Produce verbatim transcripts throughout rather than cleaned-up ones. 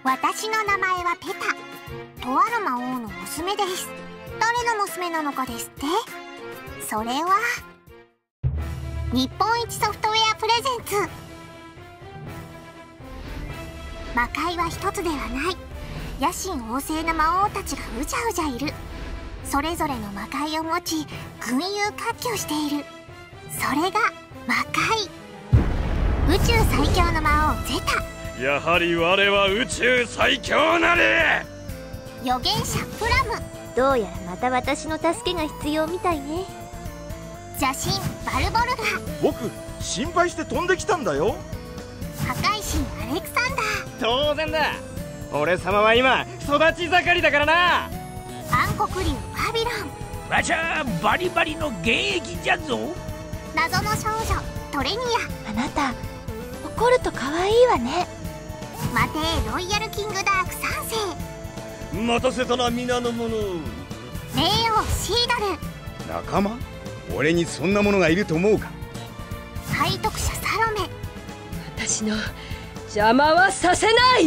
私の名前はペタ。とある魔王の娘です。誰の娘なのかですって？それは日本一ソフトウェアプレゼンツ。魔界は一つではない。野心旺盛な魔王たちがうじゃうじゃいる。それぞれの魔界を持ち群雄割拠している。それが魔界。宇宙最強の魔王ゼタ。 やはり我は宇宙最強なり。 預言者プラム。 どうやらまた私の助けが必要みたいね。 邪神バルボルガ。 僕心配して飛んできたんだよ。 破壊神アレクサンダー。 当然だ。俺様は今育ち盛りだからな。 暗黒竜バビロン。 わしゃバリバリの現役じゃぞ。 謎の少女トレニア。あなた怒ると可愛いわね。 マテーロイヤルキングダークさん世。 待たせたな皆の者。 霊王シードル。 仲間？俺にそんなものがいると思うか？ 背徳者サロメ。 私の邪魔はさせない。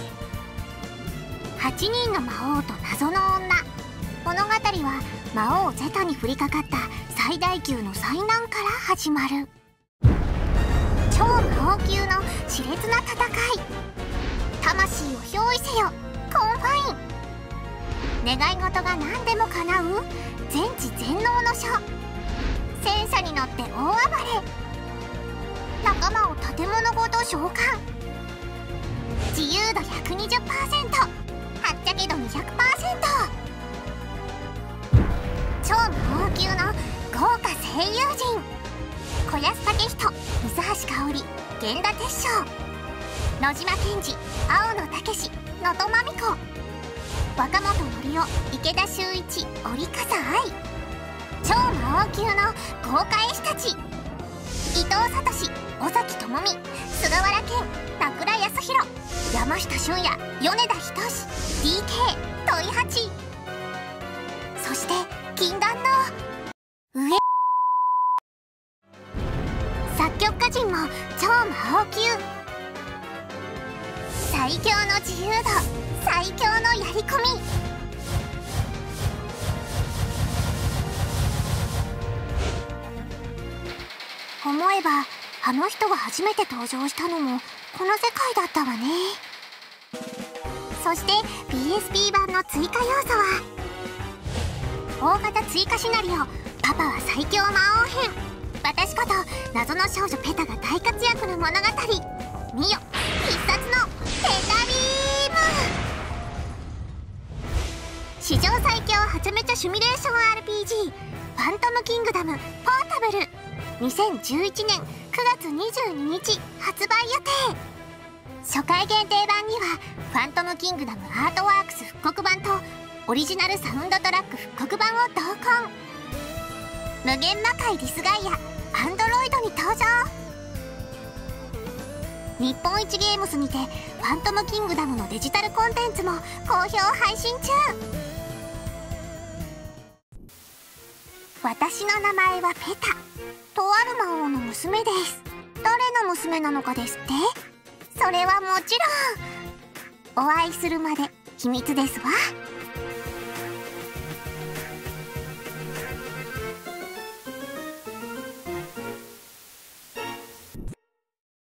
はちにんの魔王と謎の女。物語は魔王ゼタに降りかかった最大級の災難から始まる。超魔王級の熾烈な戦い。魂を憑依せよコンファイン。願い事が何でも叶う全知全能の書。戦車に乗って大暴れ。仲間を建物ごと召喚。自由度 ひゃくにじゅっパーセント、 はっちゃけ度 にひゃくパーセント。 超魔王級の豪華声優陣。小安武人、水橋かおり、源田鉄章、野島健二、青野武、能登まみこ、若本のりお、池田秀一、折笠愛。超魔王級の豪華絵師たち。伊藤聡、尾崎智美、菅原健、名倉康弘、山下俊也、米田仁、 ディーケー、土井八。そして禁断の上。作曲家陣も超魔王級。最強の自由度、最強のやり込み。思えばあの人が初めて登場したのもこの世界だったわね。そして ピーエスピー 版の追加要素は大型追加シナリオ「パパは最強魔王編」。私こと謎の少女ペタが大活躍の物語。見よ必殺のペタビーム。史上最強はちゃめちゃシミュレーション アールピージー ファントムキングダムポータブル。にせんじゅういちねんくがつにじゅうににち発売予定。初回限定版にはファントムキングダムアートワークス復刻版とオリジナルサウンドトラック復刻版を同梱。無限魔界ディスガイアアンドロイドに登場。日本一ゲームスにてファントムキングダムのデジタルコンテンツも好評配信中。私の名前はペタ。とある魔王の娘です。誰の娘なのかですって？それはもちろんお会いするまで秘密ですわ。